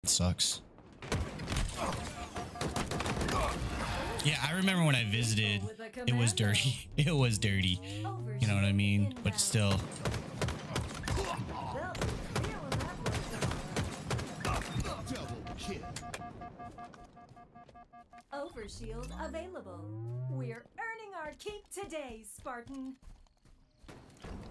sucks. Yeah, I remember when I visited, it was dirty. It was dirty. You know what I mean? But still. Overshield available. We're earning our keep today, Spartan.